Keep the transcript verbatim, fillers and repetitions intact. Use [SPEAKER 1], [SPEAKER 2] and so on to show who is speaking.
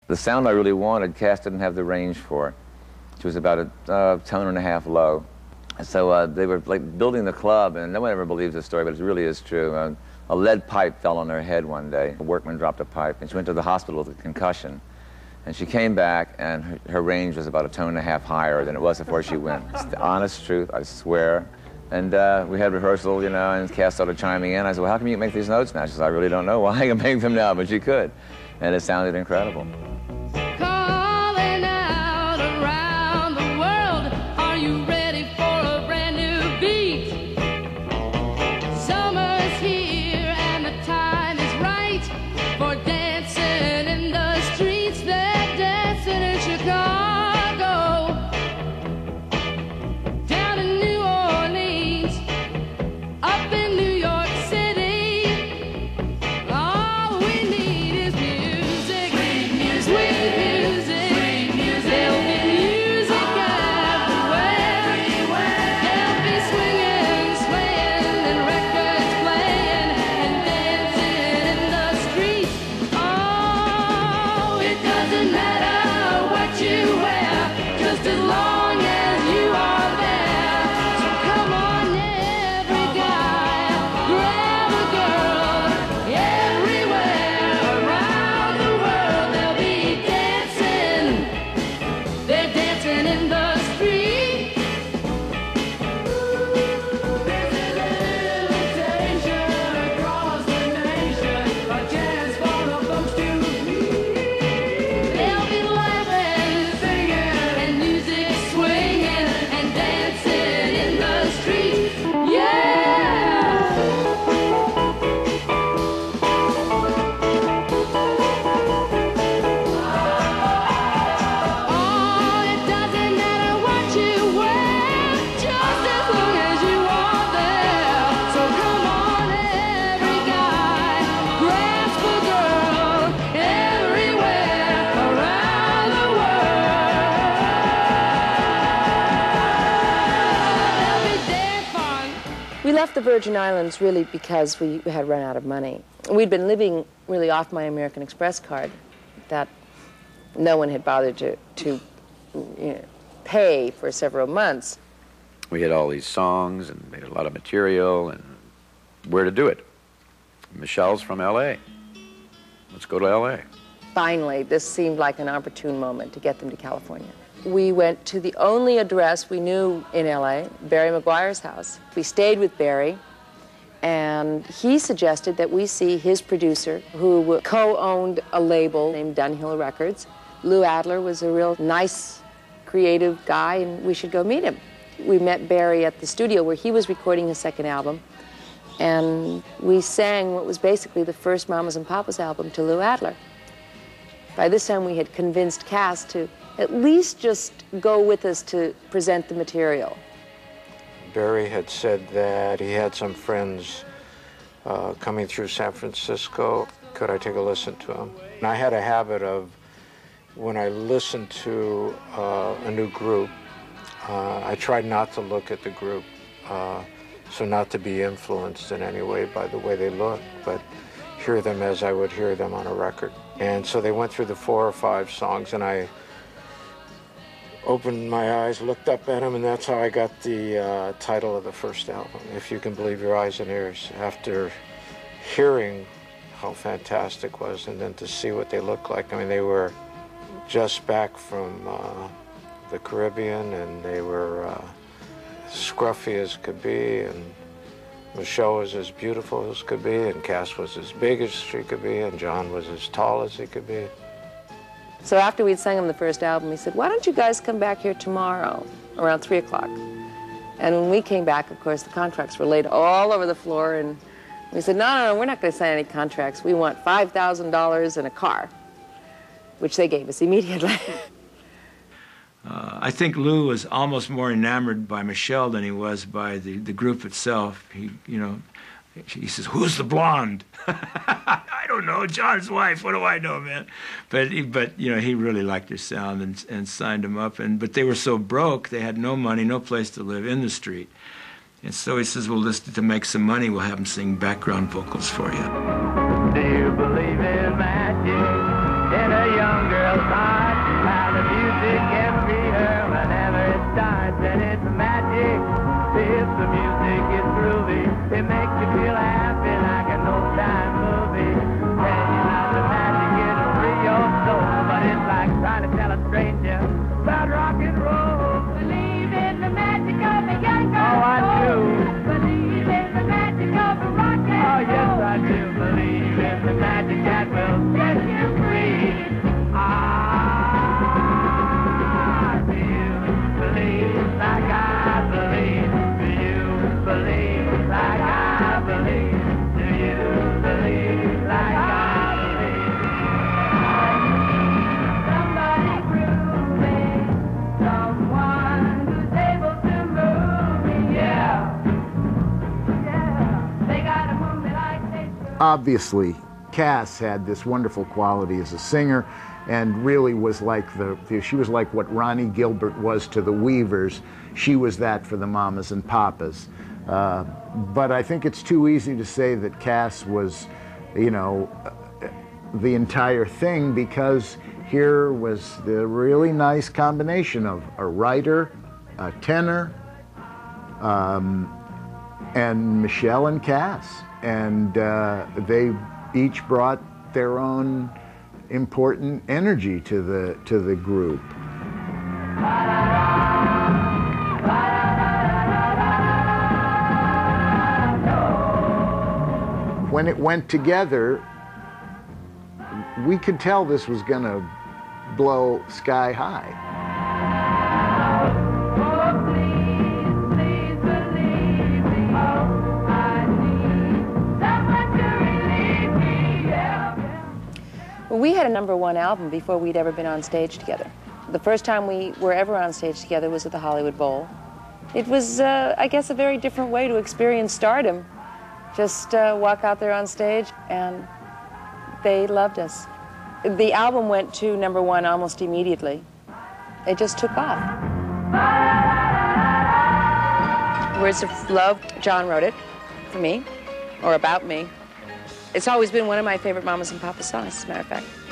[SPEAKER 1] The sound I really wanted, Cass didn't have the range for. She was about a uh, tone and a half low. So uh, they were like building the club, and no one ever believes this story, but it really is true. Uh, a lead pipe fell on her head one day. A workman dropped a pipe, and she went to the hospital with a concussion. And she came back, and her, her range was about a tone and a half higher than it was before she went. It's the honest truth, I swear. And uh, we had rehearsal, you know, and Cass started chiming in. I said, well, how come you make these notes now? She said, I really don't know why I can make them now, but she could. And it sounded incredible.
[SPEAKER 2] Calling out around the world, are you ready for a brand new beat? Summer's here and the time is right for dancing in the streets. They're dancing in Chicago, down in New Orleans, up in New York City. All we need is music, sweet music, sweet music. There'll be music everywhere. There'll be swinging, swaying, and records playing, and dancing in the streets. Oh, it doesn't matter what you wear, just as long as you are there. So come on, every guy, grab a girl. Everywhere around the world, they'll be dancing. They're dancing in the street. There's an invitation across the nation, a chance for the folks to meet. They'll be laughing, singing, and music swinging, and dancing in the street. Yeah! Oh, it doesn't matter what you wear, just as long as you are there. So come on, every guy, grasp a girl everywhere around the world. They'll be dead fun.
[SPEAKER 3] We left the Virgin Islands really because we had run out of money. We'd been living really off my American Express card that no one had bothered to, to you know, pay for several months.
[SPEAKER 4] We had all these songs and made a lot of material, and where to do it. Michelle's from L A. Let's go to L A.
[SPEAKER 3] Finally, this seemed like an opportune moment to get them to California. We went to the only address we knew in L A, Barry McGuire's house. We stayed with Barry, and he suggested that we see his producer, who co-owned a label named Dunhill Records. Lou Adler was a real nice, creative guy, and we should go meet him. We met Barry at the studio where he was recording his second album, and we sang what was basically the first Mamas and Papas album to Lou Adler. By this time, we had convinced Cass to at least just go with us to present the material.
[SPEAKER 5] Barry had said that he had some friends uh, coming through San Francisco. Could I take a listen to them? And I had a habit of, when I listened to uh, a new group, uh, I tried not to look at the group, uh, so not to be influenced in any way by the way they look, but hear them as I would hear them on a record. And so they went through the four or five songs, and I opened my eyes, looked up at them, and that's how I got the uh, title of the first album, If You Can Believe Your Eyes and Ears. After hearing how fantastic it was, and then to see what they looked like. I mean, they were just back from uh, the Caribbean, and they were uh, scruffy as could be, and Michelle was as beautiful as could be, and Cass was as big as she could be, and John was as tall as he could be.
[SPEAKER 3] So after we'd sung him the first album, he said, why don't you guys come back here tomorrow around three o'clock? And when we came back, of course, the contracts were laid all over the floor, and we said, no, no, no, we're not going to sign any contracts. We want five thousand dollars and a car, which they gave us immediately.
[SPEAKER 6] Uh, I think Lou was almost more enamored by Michelle than he was by the, the group itself. He, you know, he says, who's the blonde? I don't know, John's wife, what do I know, man? But, he, but you know, he really liked their sound and, and signed them up. And, but they were so broke, they had no money, no place to live in the street. And so he says, well, listen, to make some money, we'll have them sing background vocals for you.
[SPEAKER 7] Do you believe in magic in a young girl's obviously, Cass had this wonderful quality as a singer, and really was like the, she was like what Ronnie Gilbert was to the Weavers. She was that for the Mamas and Papas. Uh, but I think it's too easy to say that Cass was, you know, the entire thing, because here was the really nice combination of a writer, a tenor, um, and Michelle and Cass. And uh, they each brought their own important energy to the, to the group. When it went together, we could tell this was going to blow sky high.
[SPEAKER 3] Well, we had a number one album before we'd ever been on stage together. The first time we were ever on stage together was at the Hollywood Bowl. It was, uh, I guess, a very different way to experience stardom. Just uh, walk out there on stage, and they loved us. The album went to number one almost immediately. It just took off. Words of Love, John wrote it for me, or about me. It's always been one of my favorite Mamas and Papas songs, as a matter of fact.